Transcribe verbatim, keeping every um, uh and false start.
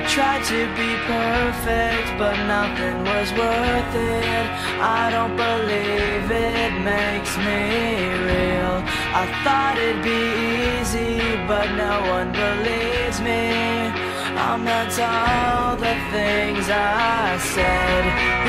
tried to be perfect, but nothing was worth it. I don't believe it makes me real. I thought it'd be easy, but no one believes me. I'm not all the things I said.